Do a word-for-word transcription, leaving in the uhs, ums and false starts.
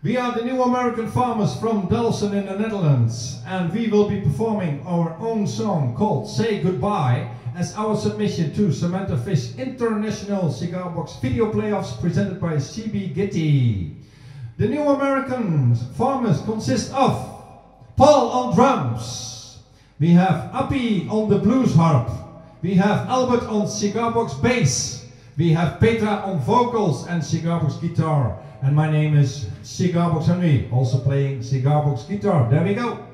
We are the New American Farmers from Dalfsen in the Netherlands, and we will be performing our own song called Say Goodbye as our submission to Samantha Fish International Cigarbox Video Playoffs presented by C B Gitti. The New American Farmers consist of Paul on drums, we have Appy on the bluesharp, we have Albert on Cigarbox bass, we have Petra on vocals and Cigarbox guitar, and my name is Cigarbox Henri, also playing Cigarbox guitar. There we go.